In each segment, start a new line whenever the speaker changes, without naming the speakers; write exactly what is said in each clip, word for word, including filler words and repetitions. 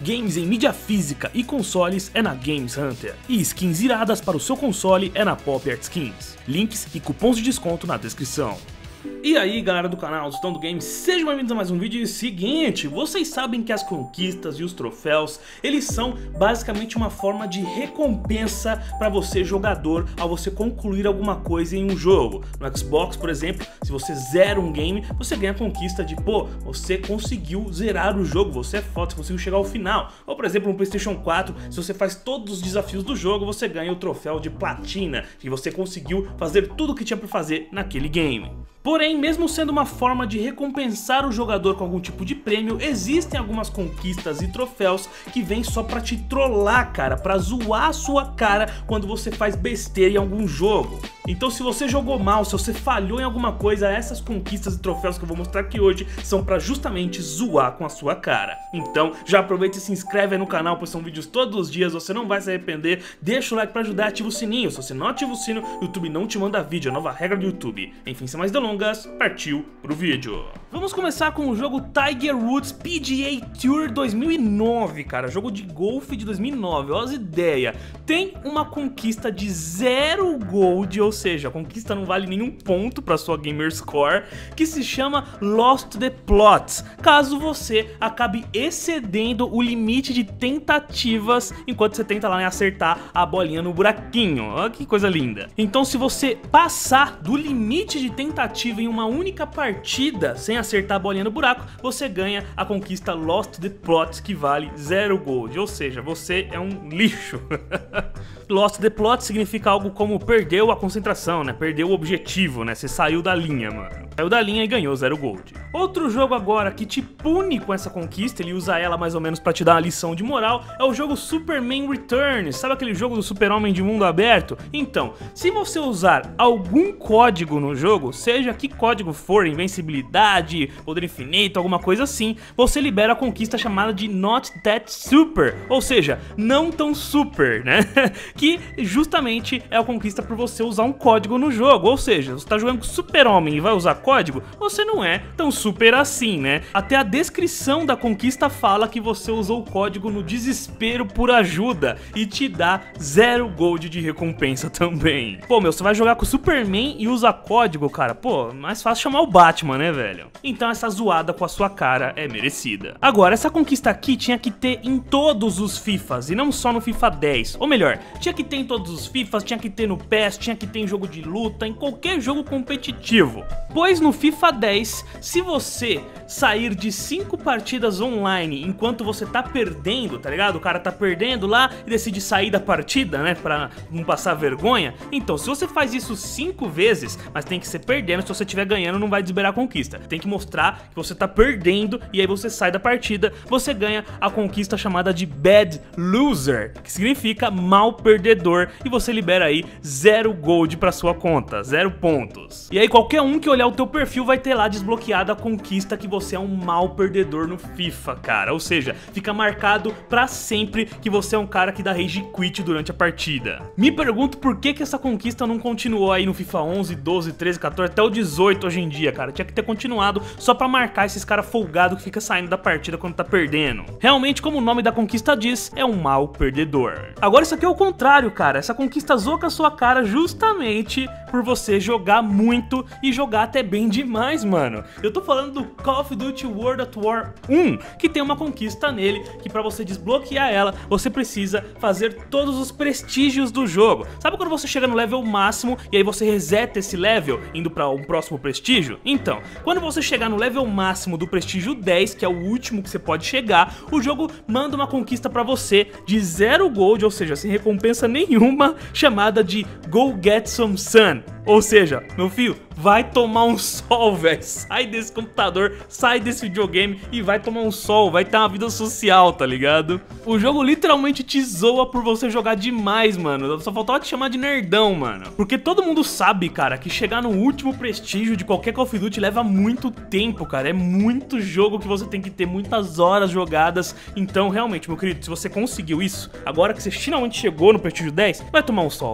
Games em mídia física e consoles é na Games Hunter. E skins iradas para o seu console é na Pop Art Skins. Links e cupons de desconto na descrição. E aí galera do canal Tostão do Games, sejam bem-vindos a mais um vídeo. E seguinte, vocês sabem que as conquistas e os troféus, eles são basicamente uma forma de recompensa para você jogador ao você concluir alguma coisa em um jogo. No Xbox, por exemplo, se você zera um game, você ganha a conquista de, pô, você conseguiu zerar o jogo, você é foda, você conseguiu chegar ao final. Ou por exemplo, no PlayStation quatro, se você faz todos os desafios do jogo, você ganha o troféu de platina, que você conseguiu fazer tudo o que tinha para fazer naquele game. Porém, mesmo sendo uma forma de recompensar o jogador com algum tipo de prêmio, existem algumas conquistas e troféus que vêm só pra te trollar, cara, pra zoar a sua cara quando você faz besteira em algum jogo. Então se você jogou mal, se você falhou em alguma coisa, essas conquistas e troféus que eu vou mostrar aqui hoje são pra justamente zoar com a sua cara. Então já aproveita e se inscreve aí no canal, pois são vídeos todos os dias, você não vai se arrepender. Deixa o like pra ajudar e ativa o sininho. Se você não ativa o sino, o YouTube não te manda vídeo, é a nova regra do YouTube. Enfim, sem mais delongas, partiu pro vídeo. Vamos começar com o jogo Tiger Woods P G A Tour dois mil e nove, cara, jogo de golfe de dois mil e nove, olha as ideias. Tem uma conquista de zero gold, ou seja, a conquista não vale nenhum ponto para sua gamer score, que se chama Lost the Plot, caso você acabe excedendo o limite de tentativas enquanto você tenta lá acertar a bolinha no buraquinho. Olha que coisa linda. Então se você passar do limite de tentativa em uma única partida sem acertar a bolinha no buraco, você ganha a conquista Lost the Plot, que vale zero gold, ou seja, você é um lixo. Lost the Plot significa algo como perdeu a concentração, né? Perdeu o objetivo, né? Você saiu da linha, mano. Saiu da linha e ganhou zero gold. Outro jogo agora que te pune com essa conquista, ele usa ela mais ou menos pra te dar uma lição de moral, é o jogo Superman Returns. Sabe aquele jogo do super-homem de mundo aberto? Então, se você usar algum código no jogo, seja que código for, invencibilidade, poder infinito, alguma coisa assim, você libera a conquista chamada de Not That Super, ou seja, não tão super, né? Que justamente é a conquista por você usar um código no jogo, ou seja, você tá jogando com super-homem e vai usar código, você não é tão super assim, né? Até a descrição da conquista fala que você usou o código no desespero por ajuda e te dá zero gold de recompensa também. Pô, meu, você vai jogar com o Superman e usa código, cara, pô, mais fácil chamar o Batman, né, velho? Então essa zoada com a sua cara é merecida. Agora, essa conquista aqui tinha que ter em todos os FIFAs e não só no FIFA dez, ou melhor, tinha que ter em todos os FIFAs, tinha que ter no P E S, tinha que ter em jogo de luta, em qualquer jogo competitivo. Pois no FIFA dez, se você sair de cinco partidas online enquanto você tá perdendo, tá ligado? O cara tá perdendo lá e decide sair da partida, né, pra não passar vergonha. Então, se você faz isso cinco vezes, mas tem que ser perdendo, se você estiver ganhando não vai desberar a conquista. Tem que mostrar que você tá perdendo e aí você sai da partida, você ganha a conquista chamada de Bad Loser, que significa mal perdedor, e você libera aí zero gold pra sua conta, zero pontos. E aí qualquer um que olhar o teu perfil vai ter lá desbloqueada a conquista que você é um mal perdedor no FIFA, cara. Ou seja, fica marcado pra sempre que você é um cara que dá rage quit durante a partida. Me pergunto por que que essa conquista não continuou aí no FIFA onze, doze, treze, quatorze, até o dezoito hoje em dia, cara. Tinha que ter continuado só pra marcar esses caras folgados que fica saindo da partida quando tá perdendo. Realmente, como o nome da conquista diz, é um mal perdedor. Agora isso aqui é o contrário, cara. Essa conquista zoa com a sua cara justamente por você jogar muito e jogar até bem demais, mano. Eu tô falando do Call of Duty World at War um, que tem uma conquista nele, que pra você desbloquear ela, você precisa fazer todos os prestígios do jogo. Sabe quando você chega no level máximo e aí você reseta esse level, indo pra um próximo prestígio? Então, quando você chegar no level máximo do prestígio dez, que é o último que você pode chegar, o jogo manda uma conquista pra você de zero gold, ou seja, sem recompensa nenhuma, chamada de Go Get Some Sun. Ou seja, meu filho, vai tomar um sol, velho. Sai desse computador, sai desse videogame e vai tomar um sol, vai ter uma vida social, tá ligado? O jogo literalmente te zoa por você jogar demais, mano. Só faltava te chamar de nerdão, mano. Porque todo mundo sabe, cara, que chegar no último prestígio de qualquer Call of Duty leva muito tempo, cara. É muito jogo que você tem que ter muitas horas jogadas. Então, realmente, meu querido, se você conseguiu isso, agora que você finalmente chegou no prestígio dez, vai tomar um sol, vai.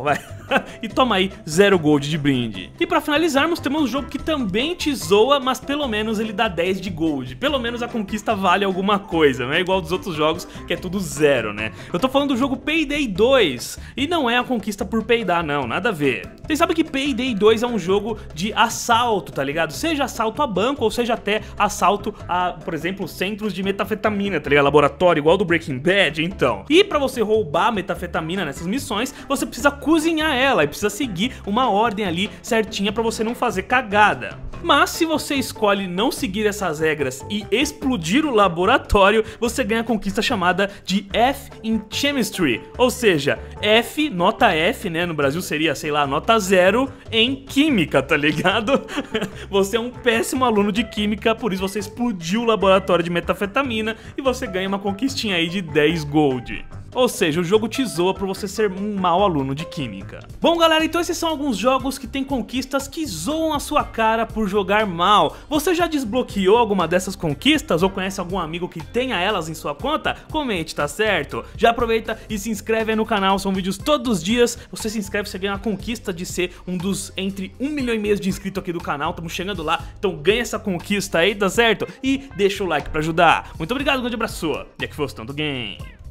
E toma aí zero gold de brinde. E pra finalizarmos, temos um jogo que também te zoa, mas pelo menos ele dá dez de gold. Pelo menos a conquista vale alguma coisa, não é igual dos outros jogos que é tudo zero, né? Eu tô falando do jogo Payday dois, e não é a conquista por peidar não, nada a ver. Vocês sabem que Payday dois é um jogo de assalto, tá ligado? Seja assalto a banco ou seja até assalto a, por exemplo, centros de metafetamina, tá ligado? Laboratório, igual do Breaking Bad, então. E pra você roubar metafetamina nessas missões, você precisa cozinhar ela e precisa seguir uma ordem ali certinha pra você não fazer cagada. Mas se você escolhe não seguir essas regras e explodir o laboratório, você ganha a conquista chamada de F in Chemistry, ou seja, F, nota F, né, no Brasil seria, sei lá, nota zero em química, tá ligado? Você é um péssimo aluno de química, por isso você explodiu o laboratório de metafetamina e você ganha uma conquistinha aí de dez gold. Ou seja, o jogo te zoa por você ser um mau aluno de química. Bom galera, então esses são alguns jogos que tem conquistas que zoam a sua cara por jogar mal. Você já desbloqueou alguma dessas conquistas ou conhece algum amigo que tenha elas em sua conta? Comente, tá certo? Já aproveita e se inscreve aí no canal, são vídeos todos os dias. Você se inscreve, você ganha a conquista de ser um dos entre um milhão e meio de inscritos aqui do canal. Estamos chegando lá, então ganha essa conquista aí, tá certo? E deixa o like pra ajudar. Muito obrigado, um grande abraço e aqui foi o Stando Game.